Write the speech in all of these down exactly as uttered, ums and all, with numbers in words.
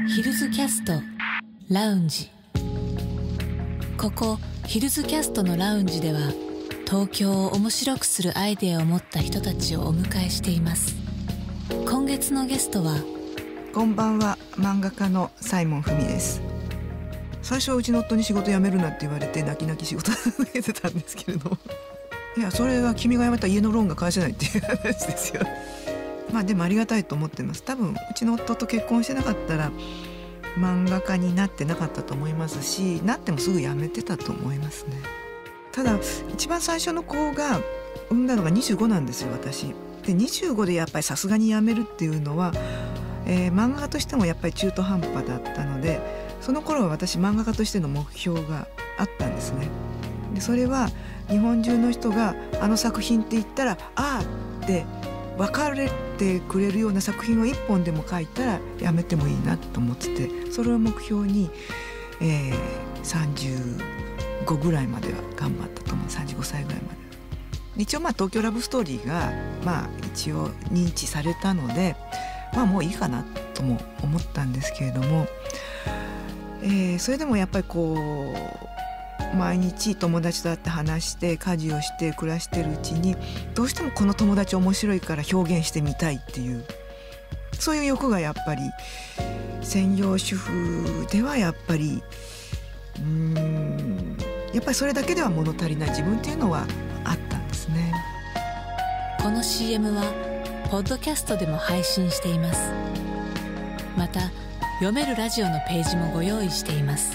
ヒルズキャストラウンジ。ここヒルズキャストのラウンジでは、東京を面白くするアイデアを持った人たちをお迎えしています。今月のゲストは、 こんばんは、漫画家のサイモンフミです。最初はうちの夫に仕事辞めるなって言われて泣き泣き仕事続けてたんですけれどもいや、それは君が辞めた家のローンが返せないっていう話ですよ。まあでもありがたいと思ってます。多分うちの夫と結婚してなかったら漫画家になってなかったと思いますし、なってもすぐ辞めてたと思いますね。ただ一番最初の子が産んだのがにじゅうごなんですよ、私で。にじゅうごでやっぱりさすがに辞めるっていうのは、えー、漫画家としてもやっぱり中途半端だったので、その頃は私漫画家としての目標があったんですね。でそれは日本中の人があの作品って言ったらああって分かれてくれるような作品を一本でも書いたらやめてもいいなと思ってて、それを目標に、えー、さんじゅうごぐらいまでは頑張ったと思う。さんじゅうごさいぐらいまで。一応まあ東京ラブストーリーがまあ一応認知されたので、まあもういいかなとも思ったんですけれども、えー、それでもやっぱりこう毎日友達と会って話して家事をして暮らしてるうちに、どうしてもこの友達面白いから表現してみたいっていう、そういう欲がやっぱり専業主婦ではやっぱりうーんやっぱりそれだけでは物足りない自分っていうのはあったんですね。 この シーエム はポッドキャストでも配信しています。また読めるラジオのページもご用意しています。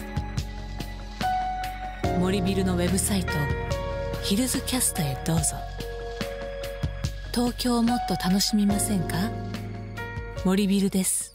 森ビルのウェブサイトヒルズキャストへどうぞ。東京をもっと楽しみませんか？森ビルです。